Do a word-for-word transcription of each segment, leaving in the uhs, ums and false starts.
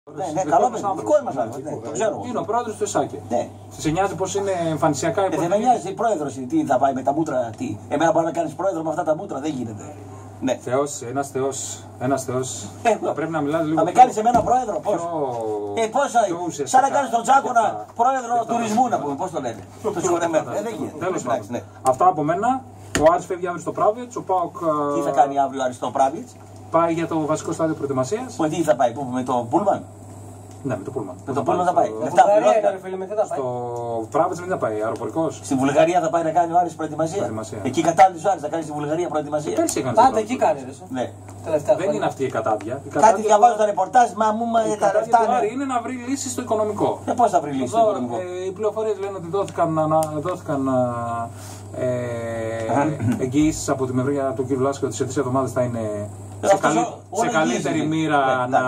Ναι, ναι, καλό παιδί, δικό μας άνθρωπο, το ξέρω. Είναι ο πρόεδρος του ΕΣΑΚΕ. Ναι. Σε νοιάζει πως είναι εμφανισιακά υπόλοιπα. Δεν με νοιάζει, η πρόεδρος τι θα πάει με τα μούτρα, τι. Εμένα μπορεί να κάνεις πρόεδρο με αυτά τα μούτρα, δεν γίνεται. Ναι. Θεός, ένας θεός, ένας θεός. Ε, θα πρέπει να μιλάς λίγο. Θα με κάνεις εμένα πρόεδρο, πώς. Πιο... Ε, πώς θα. Σαν να κάνεις τον Τσάκωνα πρόεδρο τουρισμού, να πούμε, πώς το λένε. Το συγχωρεμένο. Ε, δεν γίνεται. Τέλος πάντων. Ναι. Αυτά από μένα. Ο Άρης φεύγει αύριο στο Πράβιτς. Ο ΠΑΟΚ. Τι θα κάνει αύριο ο Άρης στο Πράβιτς. Πάει για το βασικό στάδιο προετοιμασίας. Που τι θα πάει, που, με το Πούλμαν. Ναι, με το Πούλμαν. Με το Πούλμαν θα πάει. Λεφτά πληρώνει. Στο Πράβιτς δεν θα πάει, αεροπορικός. Στη Βουλγαρία θα πάει να κάνει ο Άρης προετοιμασία. Εκεί κατάδυση ο Άρης θα κάνει στη Βουλγαρία προετοιμασία. Πάντα εκεί κάνει. Ναι. Δεν είναι αυτή η κατάδια. Κάτι διαβάζω τα ρεπορτάζ, μα μου μα τα λεφτά. Το Άρη είναι να βρει λύση στο οικονομικό. Ε, πώς θα βρει λύση στο οικονομικό. Οι πληροφορίες λένε ότι δόθηκαν εγγυήσεις από τη μεριά του κ. Λάσκη ότι σε τρεις εβδομάδες θα είναι σε, καλύ, σε καλύτερη μοίρα ναι,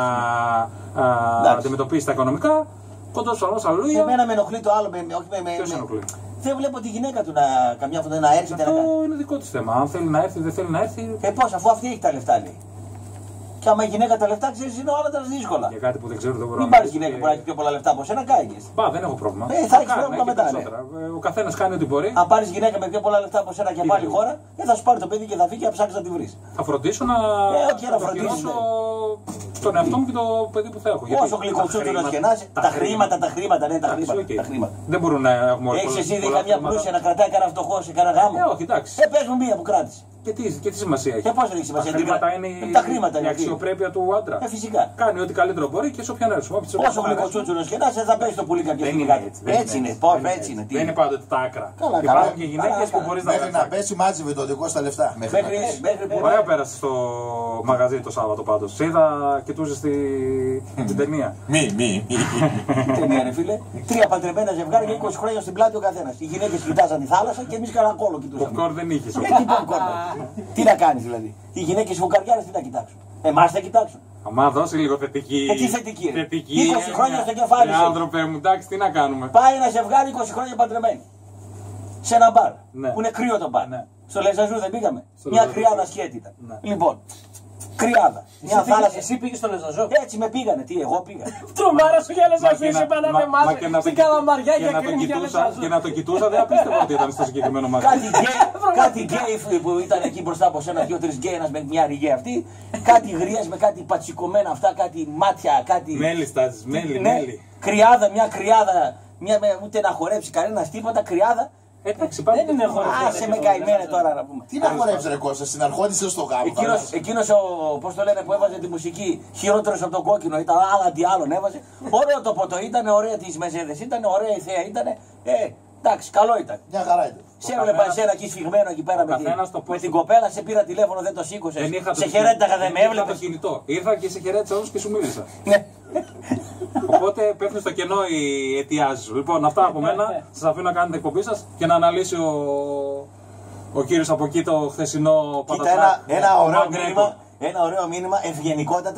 να αντιμετωπίσει τα οικονομικά. Κοντός φαλός αλλούια. Εμένα με ενοχλεί το άλλο. Με, όχι με, Ποιος με, ενοχλεί. Δεν βλέπω τη γυναίκα του να καμιά φορά να έρθει. Αυτό να είναι δικό της θέμα. Αν θέλει να έρθει, δεν θέλει να έρθει. Ε, πώς, αφού αυτή έχει τα λεφτά λέει. Και άμα η γυναίκα τα λεφτά ξέρει, είναι όλα τα δύσκολα. Για κάτι που δεν ξέρω, δεν μπορώ να. Μην πάρει γυναίκα που έχει πιο πολλά λεφτά από σένα, κάγει. Μπα, δεν έχω πρόβλημα. Ε, θα έχει πρόβλημα μετά. Ναι. Ο καθένας κάνει ό,τι μπορεί. Αν πάρει γυναίκα με πιο πολλά λεφτά από σένα και πάλι χώρα, δεν θα σου πάρει το παιδί και θα φύγει και θα ψάξει να τη βρει. Θα φροντίσω να. Ε, ό,τι να φροντίσω. Τον εαυτό μου και το παιδί που θα έχω. Όσο γλυκοτσούτο να σκενάζει, τα χρήματα, τα χρήματα, ναι, τα χρήματα. Δεν μπορούν να έχουμε όλα. Έχει εσύ δει καμιά πλούσια να κρατάει κανένα φτωχό σε κανένα γάμο. Ε, όχι, εντάξει. Ε, πες μου μία που κράτησε. Και τι, και τι σημασία έχει. Και πώς δεν έχει σημασία. Τα χρήματα είναι τα χρήματα η αξιοπρέπεια του άντρα. Ε, φυσικά. Κάνει ό,τι καλύτερο μπορεί και σε όποιον έρθει. Όσο γλυκοτσούτσουνος και να σε θα πέσει το πουλί κάποια στιγμή. Έτσι είναι. Πώς έτσι είναι. Δεν είναι πάντοτε τα άκρα. Υπάρχουν και γυναίκες που μπορεί να. Μέχρι να πέσει μάζευε το δικό στα λεφτά. Ωραία πέρασε στο μαγαζί το Σάββατο πάντως. Σε είδα, κοιτούσε την ταινία. Μη, μη, μη. Τι ταινία, ρε φίλε. Τρία παντρεμένα ζευγάρια είκοσι χρόνια στην πλάτη ο καθένας. Οι γυναίκες κοιτάζαν τη θάλασσα και εμείς κανένα κόλλο κοιτούσαμε. Ποπκόρν δεν είχε. Τι να κάνεις δηλαδή. Οι γυναίκες φουκαριάρες τι να κοιτάξουν. Εμάς θα κοιτάξουν. Αμά δώσει λίγο θετική. Ε, τι θετική. θετική είκοσι χρόνια στο κεφάλι. Ναι, άνθρωπε μου, εντάξει, τι να κάνουμε. Πάει ένα ζευγάρι είκοσι χρόνια παντρεμένοι. Σε ένα μπαρ. Ναι. Που είναι κρύο το μπαρ. Ναι. Στο Λεζαζού δεν πήγαμε. Στο Μια Λεζαζού. κρυάδα σκέτη ήταν. Ναι. Λοιπόν. Κρυάδα. Μια εσύ θάλασσα. Πήγε, εσύ πήγε στο Λεζαζό. Έτσι με πήγανε. Τι, εγώ πήγα. Τρομάρα σου για Λεζαζό. Είσαι πάντα με εμάς. Στην Καλαμαριά για κρίνη για Λεζαζό. Και να το κοιτούσα δεν απίστευα ότι ήταν στο συγκεκριμένο μαγαζί. Κάτι γκέι που ήταν εκεί μπροστά από σένα, δύο-τρει γκέι, ένας με μια ριγέ αυτή. Κάτι γρίας με κάτι πατσικωμένα αυτά, κάτι μάτια, κάτι. Μέλι στάζεις, μέλι, ναι, μέλι. Κρυάδα, μια κρυάδα. Μια, ούτε να χορέψει κανένα τίποτα, κρυάδα. Εντάξει, πάμε. Δεν είναι χορευτή. Άσε με καημένα τώρα να πούμε. Τι να χορέψει ρε Κώστα, συναρχόντησε στο γάμο. Εκείνος, εκείνος ο, πώς το λένε, που έβαζε τη μουσική, χειρότερος από τον κόκκινο, ήταν άλλα τι άλλον έβαζε. Ωραίο το ποτό ήταν, ωραία τις μεζέδες ήταν, ωραία η θέα ήταν. Ε, εντάξει, καλό ήταν. Μια χαρά ήταν. Σε έβλεπα εσένα εκεί σφιγμένο εκεί πέρα με, τη, με την κοπέλα, σε πήρα τηλέφωνο, δεν το σήκωσε. Σε χαιρέταγα, δεν με έβλεπε. Ήρθα και σε χαιρέτησα όλους και σου μίλησα. Οπότε πέφτουν στο κενό οι αιτιάσεις σου. Λοιπόν, αυτά από μένα. Σας αφήνω να κάνετε εκπομπή σας και να αναλύσει ο, ο κύριος από εκεί το χθεσινό πατατάκι. Κοίτα, ένα, ένα, ωραίο μήνυμα, ένα ωραίο μήνυμα, ευγενικότατα.